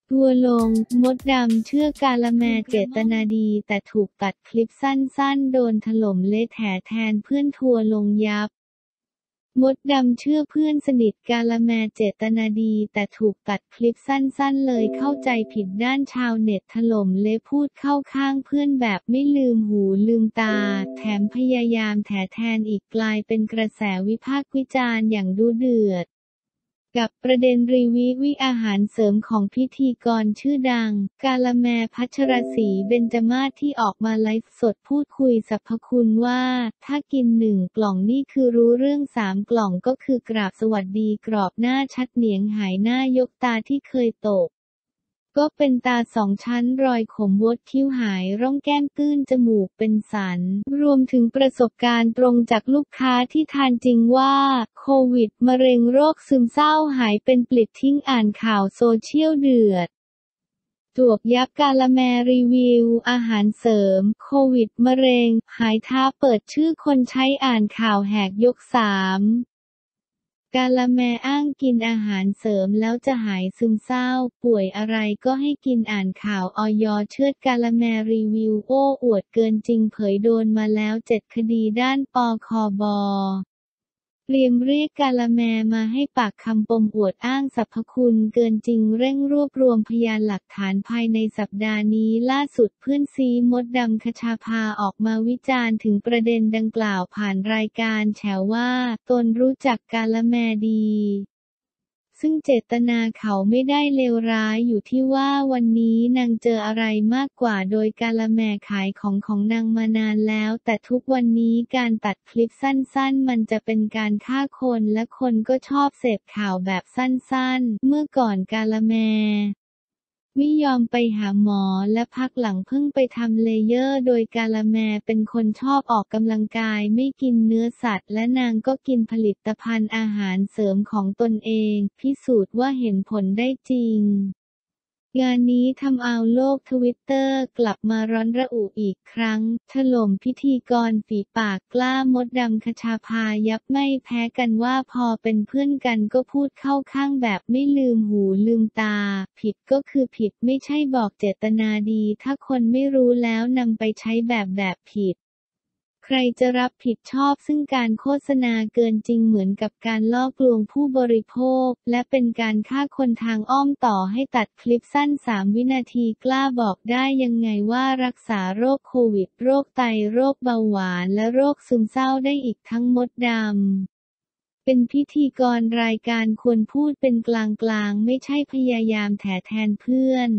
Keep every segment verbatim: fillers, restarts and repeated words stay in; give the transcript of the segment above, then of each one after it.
ทัวร์ลง มดดำเชื่อกาละแมเจตนาดีแต่ถูกตัดคลิปสั้นๆโดนถล่มเละแถแทนเพื่อนทัวร์ลงยับ มดดำเชื่อเพื่อนสนิทกาละแมเจตนาดีแต่ถูกตัดคลิปสั้นๆเลยเข้าใจผิดด้านชาวเน็ตถล่มเละพูดเข้าข้างเพื่อนแบบไม่ลืมหูลืมตาแถมพยายามแถแทนอีกกลายเป็นกระแสวิพากษ์วิจารณ์อย่างดุเดือดกับประเด็นรีวิวอาหารเสริมของพิธีกรชื่อดังกาละแมพัชรศรีเบญจมาศที่ออกมาไลฟ์สดพูดคุยสรรพคุณว่าถ้ากินหนึ่งกล่องนี่คือรู้เรื่องสามกล่องก็คือกราบสวัสดีกรอบหน้าชัดเหนียงหายหน้ายกตาที่เคยตกก็เป็นตาสองชั้นรอยขมวดคิ้วหายร่องแก้มตื้นจมูกเป็นสันรวมถึงประสบการณ์ตรงจากลูกค้าที่ทานจริงว่าโควิดมะเร็งโรคซึมเศร้าหายเป็นปลิดทิ้งอ่านข่าวโซเชียลเดือดจวกยับกาละแมรีวิวอาหารเสริมโควิดมะเร็งหายท้าเปิดชื่อคนใช้อ่านข่าวแหกยกสามกาละแมอ้างกินอาหารเสริมแล้วจะหายซึมเศร้าป่วยอะไรก็ให้กินอ่านข่าวอย.เชือดกาละแมรีวิวโอ้อวดเกินจริงเผยโดนมาแล้วเจ็ดคดีด้านปคบ.เตรียมเรียกกาละแมมาให้ปากคำปมอวดอ้างสรรพคุณเกินจริงเร่งรวบรวมพยานหลักฐานภายในสัปดาห์นี้ล่าสุดเพื่อนซีมดดำคชาภาออกมาวิจารณ์ถึงประเด็นดังกล่าวผ่านรายการแฉว่าตนรู้จักกาละแมดีซึ่งเจตนาเขาไม่ได้เลวร้ายอยู่ที่ว่าวันนี้นางเจออะไรมากกว่าโดยกาละแมขายของของนางมานานแล้วแต่ทุกวันนี้การตัดคลิปสั้นๆมันจะเป็นการฆ่าคนและคนก็ชอบเสพข่าวแบบสั้นๆเมื่อก่อนกาละแมไม่ยอมไปหาหมอและพักหลังเพิ่งไปทำเลเยอร์โดยกาละแมเป็นคนชอบออกกำลังกายไม่กินเนื้อสัตว์และนางก็กินผลิตภัณฑ์อาหารเสริมของตนเองพิสูจน์ว่าเห็นผลได้จริงงานนี้ทำเอาโลกทวิตเตอร์กลับมาร้อนระอุอีกครั้งถล่มพิธีกรฝีปากกล้ามดดำคชาภายับไม่แพ้กันว่าพอเป็นเพื่อนกันก็พูดเข้าข้างแบบไม่ลืมหูลืมตาผิดก็คือผิดไม่ใช่บอกเจตนาดีถ้าคนไม่รู้แล้วนำไปใช้แบบแบบผิดใครจะรับผิดชอบซึ่งการโฆษณาเกินจริงเหมือนกับการล่อลวงผู้บริโภคและเป็นการฆ่าคนทางอ้อมต่อให้ตัดคลิปสั้นสามวินาทีกล้าบอกได้ยังไงว่ารักษาโรคโควิดโรคไตโรคเบาหวานและโรคซึมเศร้าได้อีกทั้งมดดำเป็นพิธีกรรายการควรพูดเป็นกลางๆไม่ใช่พยายามแถแทนเพื่อน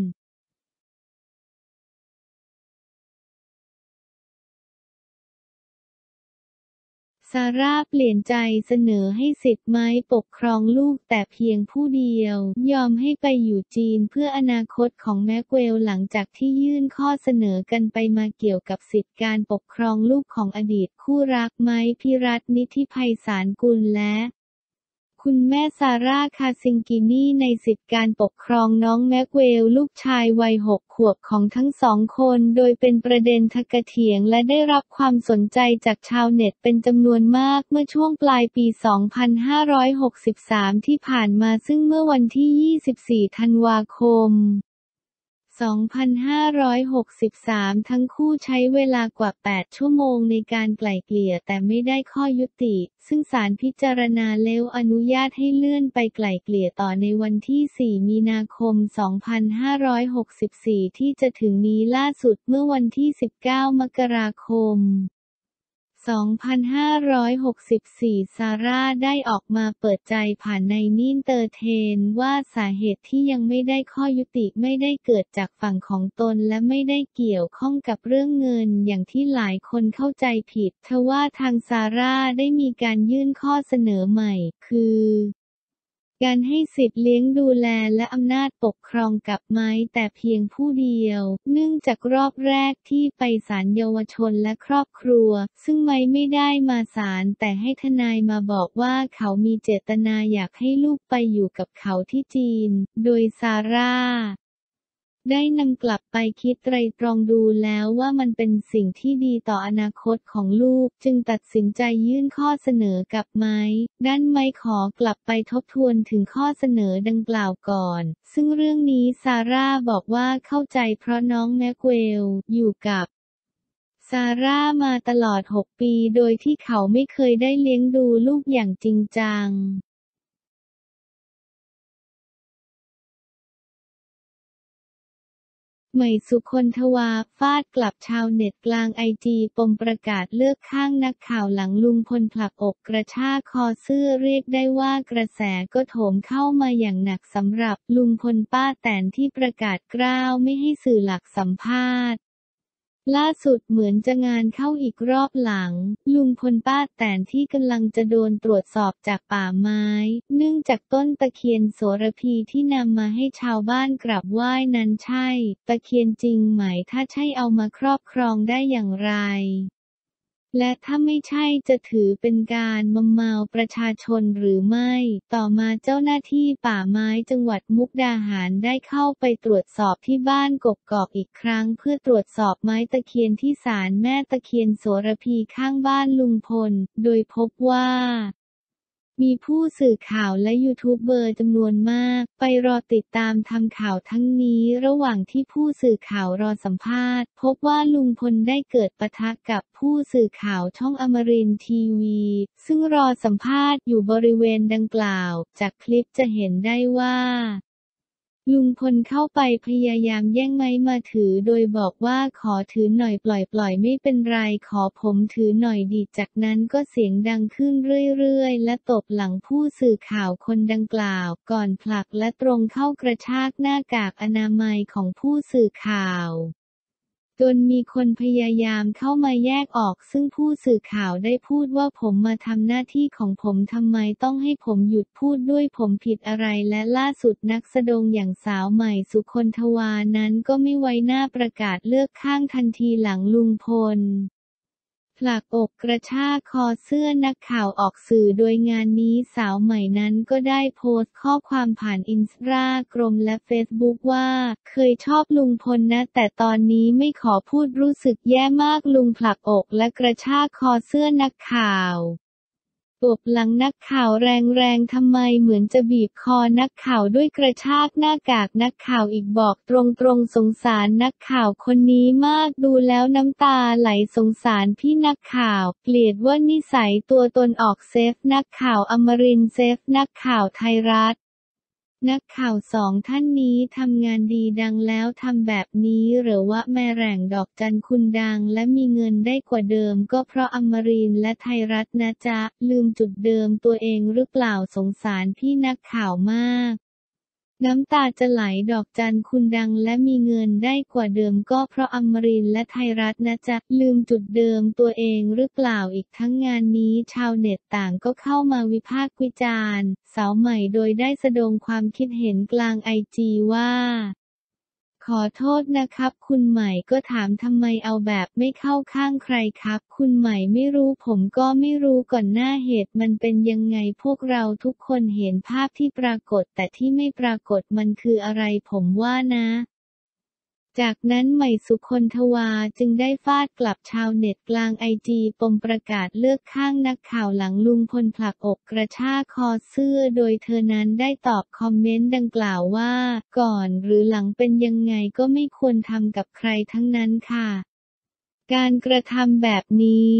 ซาร่าเปลี่ยนใจเสนอให้สิทธิ์ไม้ปกครองลูกแต่เพียงผู้เดียวยอมให้ไปอยู่จีนเพื่ออนาคตของแม็กเวลหลังจากที่ยื่นข้อเสนอกันไปมาเกี่ยวกับสิทธิการปกครองลูกของอดีตคู่รักไม้พิรัตน์นิธิไพศาลกุลและคุณแม่ซาร่าคาซิงกินีในสิทธิการปกครองน้องแม็กเวลลูกชายวัยหกขวบของทั้งสองคนโดยเป็นประเด็นทกเถียงและได้รับความสนใจจากชาวเน็ตเป็นจำนวนมากเมื่อช่วงปลายปี สองพันห้าร้อยหกสิบสาม ที่ผ่านมาซึ่งเมื่อวันที่ ยี่สิบสี่ ธันวาคม สองพันห้าร้อยหกสิบสาม ทั้งคู่ใช้เวลากว่า แปด ชั่วโมงในการไกล่เกลี่ยแต่ไม่ได้ข้อยุติ ซึ่งศาลพิจารณาแล้วอนุญาตให้เลื่อนไปไกล่เกลี่ยต่อในวันที่ สี่ มีนาคม สองพันห้าร้อยหกสิบสี่ ที่จะถึงนี้ล่าสุดเมื่อวันที่ สิบเก้า มกราคม สองพันห้าร้อยหกสิบสี่ ซาร่าได้ออกมาเปิดใจผ่านในนินเตอร์เทนว่าสาเหตุที่ยังไม่ได้ข้อยุติไม่ได้เกิดจากฝั่งของตนและไม่ได้เกี่ยวข้องกับเรื่องเงินอย่างที่หลายคนเข้าใจผิดทว่าทางซาร่าได้มีการยื่นข้อเสนอใหม่คือการให้สิทธิ์เลี้ยงดูแลและอำนาจปกครองกับไม้แต่เพียงผู้เดียวเนื่องจากรอบแรกที่ไปศาลเยาวชนและครอบครัวซึ่งไม้ไม่ได้มาศาลแต่ให้ทนายมาบอกว่าเขามีเจตนาอยากให้ลูกไปอยู่กับเขาที่จีนโดยซาร่าได้นำกลับไปคิดไตร่ตรองดูแล้วว่ามันเป็นสิ่งที่ดีต่ออนาคตของลูกจึงตัดสินใจยื่นข้อเสนอกับไม้ด้านไม้ขอกลับไปทบทวนถึงข้อเสนอดังกล่าวก่อนซึ่งเรื่องนี้ซาร่าบอกว่าเข้าใจเพราะน้องแม็กเวลอยู่กับซาร่ามาตลอดหกปีโดยที่เขาไม่เคยได้เลี้ยงดูลูกอย่างจริงจังใหม่สุคนทวาฟาดกลับชาวเน็ตกลางไอจีปมประกาศเลือกข้างนักข่าวหลังลุงพลผลักอกกระชากคอเสื้อเรียกได้ว่ากระแสก็โถมเข้ามาอย่างหนักสำหรับลุงพลป้าแตนที่ประกาศกล้าวไม่ให้สื่อหลักสัมภาษณ์ล่าสุดเหมือนจะงานเข้าอีกรอบหลังลุงพลป้าแตนที่กำลังจะโดนตรวจสอบจากป่าไม้เนื่องจากต้นตะเคียนโสระพีที่นำมาให้ชาวบ้านกราบไหว้นั้นใช่ตะเคียนจริงไหมถ้าใช่เอามาครอบครองได้อย่างไรและถ้าไม่ใช่จะถือเป็นการมอมเมาประชาชนหรือไม่ ต่อมาเจ้าหน้าที่ป่าไม้จังหวัดมุกดาหารได้เข้าไปตรวจสอบที่บ้านกกอกอีกครั้งเพื่อตรวจสอบไม้ตะเคียนที่ศาลแม่ตะเคียนโสระพีข้างบ้านลุงพล โดยพบว่ามีผู้สื่อข่าวและยูทูบเบอร์จำนวนมากไปรอติดตามทำข่าวทั้งนี้ระหว่างที่ผู้สื่อข่าวรอสัมภาษณ์พบว่าลุงพลได้เกิดปะทะกับผู้สื่อข่าวช่องอมรินทร์ทีวีซึ่งรอสัมภาษณ์อยู่บริเวณดังกล่าวจากคลิปจะเห็นได้ว่าลุงพลเข้าไปพยายามแย่งไม้มาถือโดยบอกว่าขอถือหน่อยปล่อยปล่อยไม่เป็นไรขอผมถือหน่อยดีจากนั้นก็เสียงดังขึ้นเรื่อยๆและตบหลังผู้สื่อข่าวคนดังกล่าวก่อนผลักและตรงเข้ากระชากหน้ากากอนามัยของผู้สื่อข่าวจนมีคนพยายามเข้ามาแยกออกซึ่งผู้สื่อข่าวได้พูดว่าผมมาทำหน้าที่ของผมทำไมต้องให้ผมหยุดพูดด้วยผมผิดอะไรและล่าสุดนักแสดงอย่างสาวใหม่สุคนทวานั้นก็ไม่ไว้หน้าประกาศเลือกข้างทันทีหลังลุงพลผลักอกกระชากคอเสื้อนักข่าวออกสื่อโดยงานนี้สาวใหม่นั้นก็ได้โพสต์ข้อความผ่านอินสตาแกรมและเฟซบุ๊กว่าเคยชอบลุงพลนะแต่ตอนนี้ไม่ขอพูดรู้สึกแย่มากลุงผลักอกและกระชากคอเสื้อนักข่าวตบหลังนักข่าวแรงๆทำไมเหมือนจะบีบคอนักข่าวด้วยกระชากหน้ากากนักข่าวอีกบอกตรงๆสงสารนักข่าวคนนี้มากดูแล้วน้ำตาไหลสงสารพี่นักข่าวเกลียดว่านิสัยตัวตนออกเซฟนักข่าวอมรินทร์เซฟนักข่าวไทยรัฐนักข่าวสองท่านนี้ทำงานดีดังแล้วทำแบบนี้หรือว่าแม่แหร่งดอกจันคุณดังและมีเงินได้กว่าเดิมก็เพราะอมรินทร์และไทยรัฐนะจ๊ะลืมจุดเดิมตัวเองหรือเปล่าสงสารพี่นักข่าวมากน้ำตาจะไหลดอกจันคุณดังและมีเงินได้กว่าเดิมก็เพราะอมรินทร์และไทยรัฐนะจ๊ะลืมจุดเดิมตัวเองหรือเปล่าอีกทั้งงานนี้ชาวเน็ตต่างก็เข้ามาวิพากษ์วิจารณ์สาวใหม่โดยได้แสดงความคิดเห็นกลางไอจีว่าขอโทษนะครับคุณใหม่ก็ถามทำไมเอาแบบไม่เข้าข้างใครครับคุณใหม่ไม่รู้ผมก็ไม่รู้ก่อนหน้าเหตุมันเป็นยังไงพวกเราทุกคนเห็นภาพที่ปรากฏแต่ที่ไม่ปรากฏมันคืออะไรผมว่านะจากนั้นใหม่สุคนทวาจึงได้ฟาดกลับชาวเน็ตกลางไอจีปมประกาศเลือกข้างนักข่าวหลังลุงพลผลักอกกระชากคอเสื้อโดยเธอนั้นได้ตอบคอมเมนต์ดังกล่าวว่าก่อนหรือหลังเป็นยังไงก็ไม่ควรทำกับใครทั้งนั้นค่ะการกระทำแบบนี้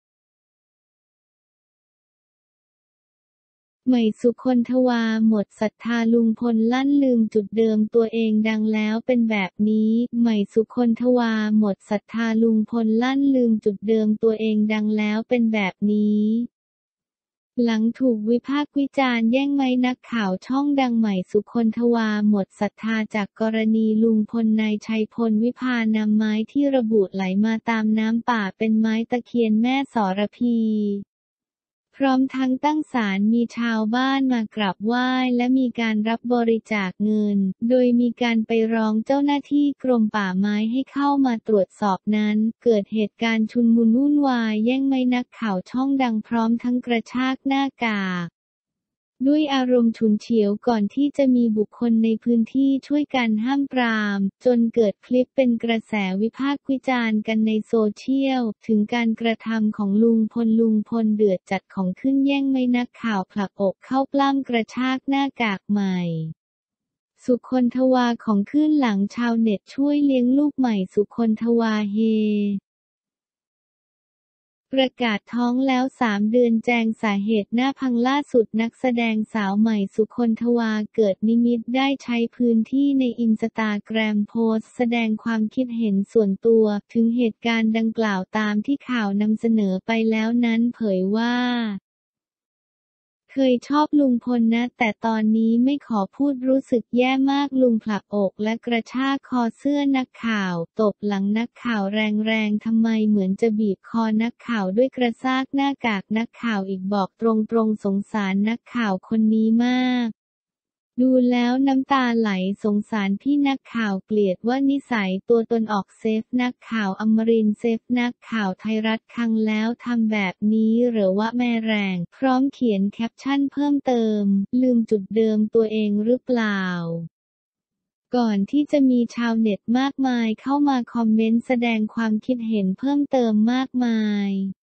ใหม่สุคนทวาหมดศรัทธาลุงพลลั่นลืมจุดเดิมตัวเองดังแล้วเป็นแบบนี้ใหม่สุคนทวาหมดศรัทธาลุงพลลั่นลืมจุดเดิมตัวเองดังแล้วเป็นแบบนี้หลังถูกวิพากษ์วิจารณ์แย่งไมค์นักข่าวช่องดังใหม่สุคนทวาหมดศรัทธาจากกรณีลุงพลนายชัยพลวิภานำไม้ที่ระบุไหลมาตามน้ำป่าเป็นไม้ตะเคียนแม่สรพีพร้อมทั้งตั้งศาลมีชาวบ้านมากราบไหว้และมีการรับบริจาคเงินโดยมีการไปร้องเจ้าหน้าที่กรมป่าไม้ให้เข้ามาตรวจสอบนั้นเกิดเหตุการณ์ชุลมุนวุ่นวายแย่งไมค์นักข่าวช่องดังพร้อมทั้งกระชากหน้ากากด้วยอารมณ์ฉุนเฉียวก่อนที่จะมีบุคคลในพื้นที่ช่วยกันห้ามปรามจนเกิดคลิปเป็นกระแสวิพากษ์วิจารณ์กันในโซเชียลถึงการกระทำของลุงพลลุงพลเดือดจัดของขึ้นแย่งไม่นักข่าวผลักอกเข้าปล้ำกระชากหน้ากากใหม่สุคนทวาของขึ้นหลังชาวเน็ตช่วยเลี้ยงลูกใหม่สุคนทวาเฮประกาศท้องแล้วสามเดือนแจงสาเหตุหน้าพังล่าสุดนักแสดงสาวใหม่สุคนทวาเกิดนิมิตได้ใช้พื้นที่ในอินสตาแกรมโพสต์แสดงความคิดเห็นส่วนตัวถึงเหตุการณ์ดังกล่าวตามที่ข่าวนำเสนอไปแล้วนั้นเผยว่าเคยชอบลุงพลนะแต่ตอนนี้ไม่ขอพูดรู้สึกแย่มากลุงผลักอกและกระชากคอเสื้อนักข่าวตบหลังนักข่าวแรงๆทำไมเหมือนจะบีบคอนักข่าวด้วยกระชากหน้ากากนักข่าวอีกบอกตรงๆสงสารนักข่าวคนนี้มากดูแล้วน้ำตาไหลสงสารพี่นักข่าวเกลียดว่านิสัยตัวตนออกเซฟนักข่าวอมรินทร์เซฟนักข่าวไทยรัฐครั้งแล้วทำแบบนี้หรือว่าแม่แรงพร้อมเขียนแคปชั่นเพิ่มเติมลืมจุดเดิมตัวเองหรือเปล่าก่อนที่จะมีชาวเน็ตมากมายเข้ามาคอมเมนต์แสดงความคิดเห็นเพิ่มเติมมากมาย